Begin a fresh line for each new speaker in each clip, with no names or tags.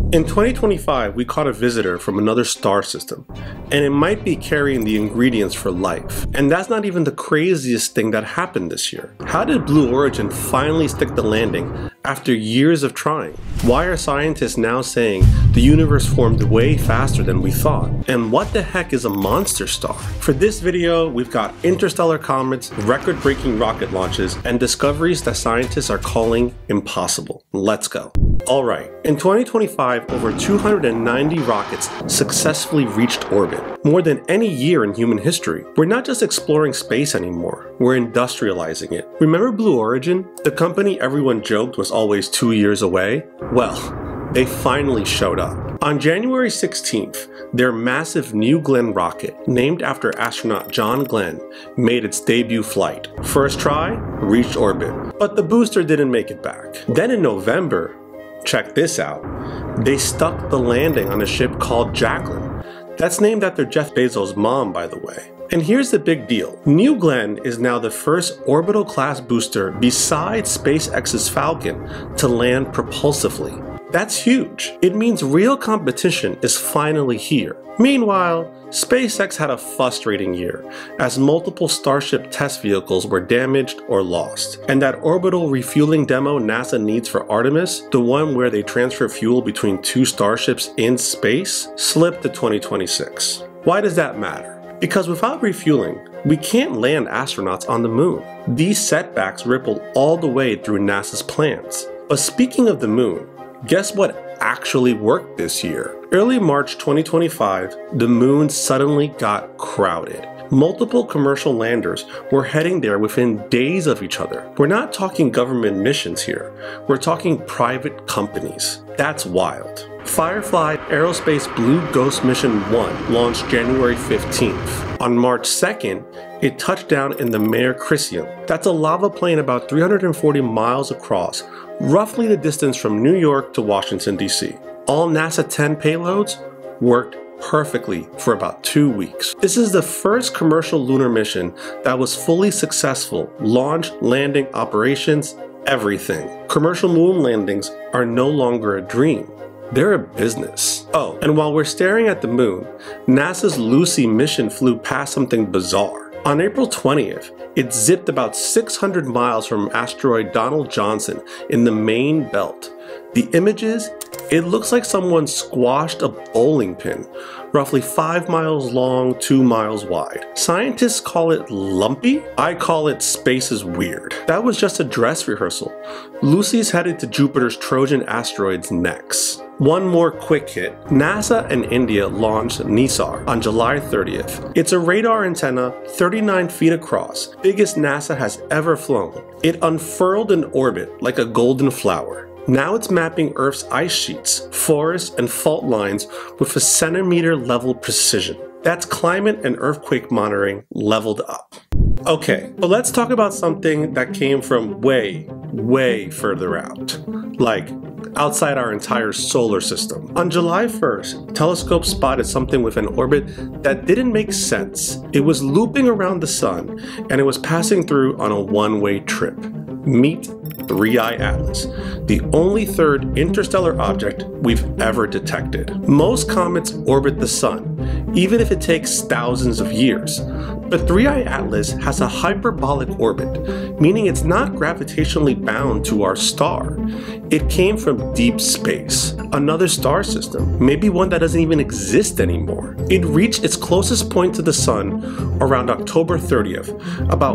In 2025, we caught a visitor from another star system, and it might be carrying the ingredients for life. And that's not even the craziest thing that happened this year. How did Blue Origin finally stick the landing after years of trying? Why are scientists now saying the universe formed way faster than we thought? And what the heck is a monster star? For this video, we've got interstellar comets, record-breaking rocket launches, and discoveries that scientists are calling impossible. Let's go. Alright, in 2025, over 290 rockets successfully reached orbit, more than any year in human history. We're not just exploring space anymore, we're industrializing it. Remember Blue Origin? The company everyone joked was always 2 years away? Well, they finally showed up. On January 16th, their massive New Glenn rocket, named after astronaut John Glenn, made its debut flight. First try, reached orbit, but the booster didn't make it back. Then in November, check this out, they stuck the landing on a ship called Jacqueline. That's named after Jeff Bezos' mom, by the way. And here's the big deal. New Glenn is now the first orbital class booster besides SpaceX's Falcon to land propulsively. That's huge. It means real competition is finally here. Meanwhile, SpaceX had a frustrating year, as multiple Starship test vehicles were damaged or lost. And that orbital refueling demo NASA needs for Artemis, the one where they transfer fuel between two starships in space, slipped to 2026. Why does that matter? Because without refueling, we can't land astronauts on the moon. These setbacks rippled all the way through NASA's plans. But speaking of the moon, guess what actually worked this year? Early March 2025, the moon suddenly got crowded. Multiple commercial landers were heading there within days of each other. We're not talking government missions here. We're talking private companies. That's wild. Firefly Aerospace Blue Ghost Mission 1 launched January 15th. On March 2nd, it touched down in the Mare Crisium. That's a lava plain about 340 miles across, roughly the distance from New York to Washington, D.C. All NASA 10 payloads worked perfectly for about 2 weeks. This is the first commercial lunar mission that was fully successful. Launch, landing, operations, everything. Commercial moon landings are no longer a dream. They're a business. Oh, and while we're staring at the moon, NASA's Lucy mission flew past something bizarre. On April 20th, it zipped about 600 miles from asteroid Donald Johnson in the Main Belt. The images, it looks like someone squashed a bowling pin, roughly 5 miles long, 2 miles wide. Scientists call it lumpy. I call it space is weird. That was just a dress rehearsal. Lucy's headed to Jupiter's Trojan asteroids next. One more quick hit. NASA and India launched NISAR on July 30th. It's a radar antenna 39 feet across, biggest NASA has ever flown. It unfurled in orbit like a golden flower. Now it's mapping Earth's ice sheets, forests, and fault lines with a centimeter level precision. That's climate and earthquake monitoring leveled up. Okay, but let's talk about something that came from way further out. Like, outside our entire solar system. On July 1st, telescopes spotted something with an orbit that didn't make sense. It was looping around the sun, and it was passing through on a one-way trip. Meet 3I Atlas, the only third interstellar object we've ever detected. Most comets orbit the sun, even if it takes thousands of years. But 3I Atlas has a hyperbolic orbit, meaning it's not gravitationally bound to our star. It came from deep space, another star system, maybe one that doesn't even exist anymore. It reached its closest point to the sun around October 30th, about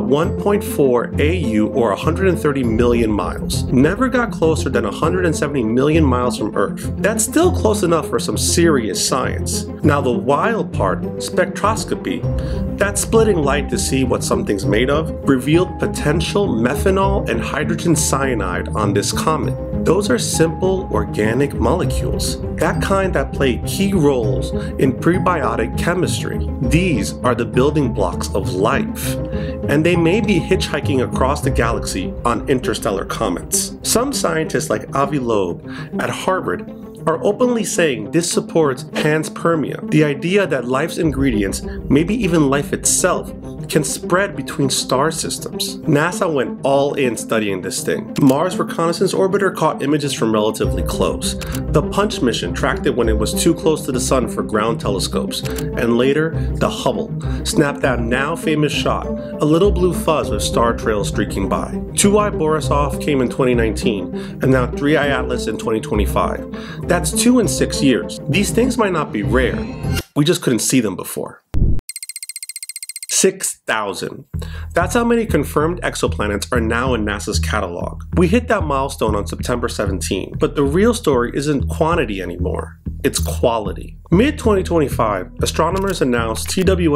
1.4 AU or 130 million miles. Never got closer than 170 million miles from Earth. That's still close enough for some serious science. Now the wild part, spectroscopy, that splitting light to see what something's made of, revealed potential methanol and hydrogen cyanide on this comet. Those are simple organic molecules, that kind that play key roles in prebiotic chemistry. These are the building blocks of life, and they may be hitchhiking across the galaxy on interstellar comets. Some scientists like Avi Loeb at Harvard are openly saying this supports panspermia, the idea that life's ingredients, maybe even life itself, can spread between star systems. NASA went all in studying this thing. Mars Reconnaissance Orbiter caught images from relatively close. The Punch mission tracked it when it was too close to the sun for ground telescopes. And later, the Hubble snapped that now famous shot, a little blue fuzz with star trails streaking by. 2i Borisov came in 2019, and now 3i Atlas in 2025. That's 2 in 6 years. These things might not be rare, we just couldn't see them before. 6,000. That's how many confirmed exoplanets are now in NASA's catalog. We hit that milestone on September 17, but the real story isn't quantity anymore, it's quality. Mid-2025, astronomers announced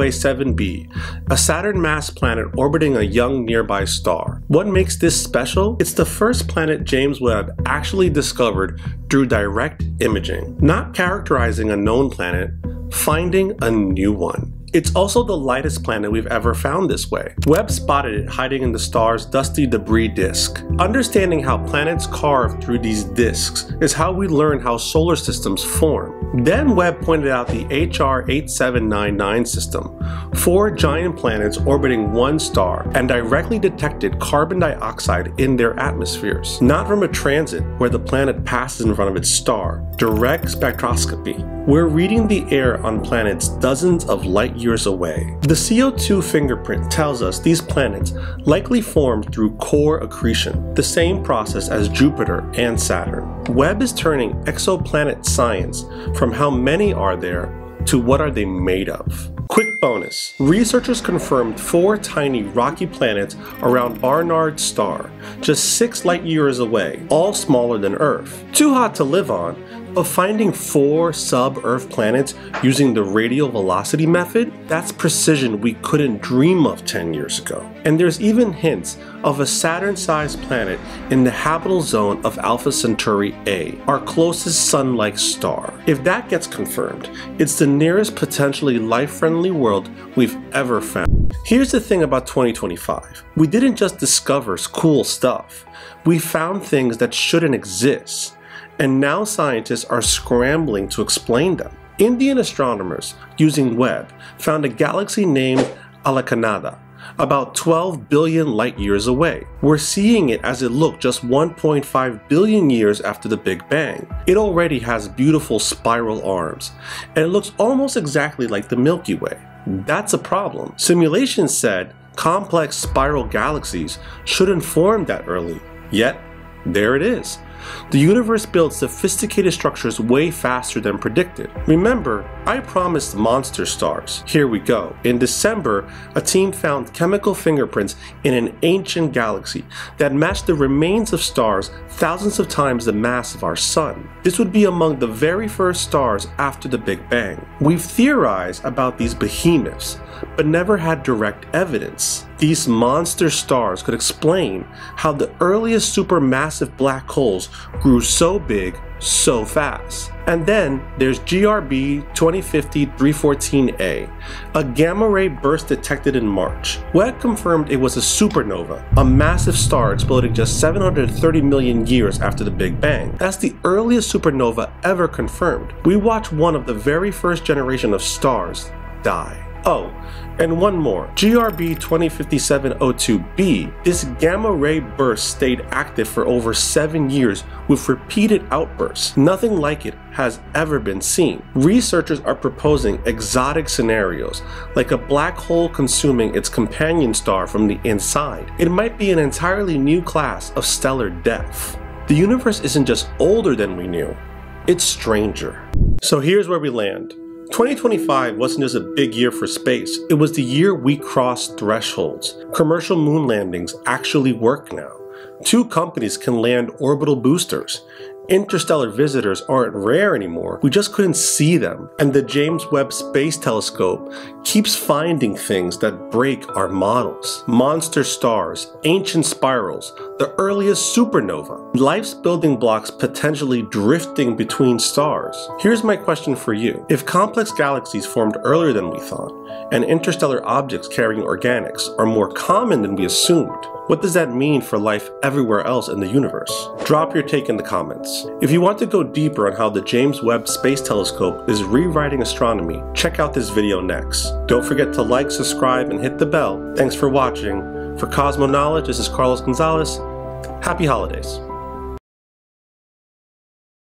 TWA-7b, a Saturn-mass planet orbiting a young nearby star. What makes this special? It's the first planet James Webb actually discovered through direct imaging, not characterizing a known planet, finding a new one. It's also the lightest planet we've ever found this way. Webb spotted it hiding in the star's dusty debris disk. Understanding how planets carve through these disks is how we learn how solar systems form. Then Webb pointed out the HR 8799 system, 4 giant planets orbiting one star, and directly detected carbon dioxide in their atmospheres. Not from a transit where the planet passes in front of its star, direct spectroscopy. We're reading the air on planets dozens of light years away. The CO2 fingerprint tells us these planets likely formed through core accretion, the same process as Jupiter and Saturn. Webb is turning exoplanet science from how many are there to what are they made of. Quick bonus, researchers confirmed 4 tiny rocky planets around Barnard's star, just 6 light years away, all smaller than Earth. Too hot to live on, but finding 4 sub-Earth planets using the radial velocity method, that's precision we couldn't dream of 10 years ago. And there's even hints of a Saturn-sized planet in the habitable zone of Alpha Centauri A, our closest sun-like star. If that gets confirmed, it's the nearest potentially life-friendly world we've ever found. Here's the thing about 2025. We didn't just discover cool stuff. We found things that shouldn't exist. And now scientists are scrambling to explain them. Indian astronomers, using Webb, found a galaxy named Alakanada, about 12 billion light years away. We're seeing it as it looked just 1.5 billion years after the Big Bang. It already has beautiful spiral arms, and it looks almost exactly like the Milky Way. That's a problem. Simulations said complex spiral galaxies shouldn't form that early, yet there it is. The universe builds sophisticated structures way faster than predicted. Remember, I promised monster stars. Here we go. In December, a team found chemical fingerprints in an ancient galaxy that matched the remains of stars thousands of times the mass of our sun. This would be among the very first stars after the Big Bang. We've theorized about these behemoths, but never had direct evidence. These monster stars could explain how the earliest supermassive black holes grew so big so fast. And then there's GRB 2050-314a, a gamma-ray burst detected in March. Webb confirmed it was a supernova, a massive star exploding just 730 million years after the Big Bang. That's the earliest supernova ever confirmed. We watched one of the very first generation of stars die. Oh, and one more. GRB 2057-02b, this gamma-ray burst stayed active for over 7 years with repeated outbursts. Nothing like it has ever been seen. Researchers are proposing exotic scenarios, like a black hole consuming its companion star from the inside. It might be an entirely new class of stellar death. The universe isn't just older than we knew, it's stranger. So here's where we land. 2025 wasn't just a big year for space, it was the year we crossed thresholds. Commercial moon landings actually work now. 2 companies can land orbital boosters. Interstellar visitors aren't rare anymore, we just couldn't see them. And the James Webb Space Telescope keeps finding things that break our models. Monster stars, ancient spirals, the earliest supernova, life's building blocks potentially drifting between stars. Here's my question for you. If complex galaxies formed earlier than we thought, and interstellar objects carrying organics are more common than we assumed, what does that mean for life everywhere else in the universe? Drop your take in the comments. If you want to go deeper on how the James Webb Space Telescope is rewriting astronomy, check out this video next. Don't forget to like, subscribe, and hit the bell. Thanks for watching. For Cosmo Knowledge, this is Carlos Gonzalez. Happy holidays.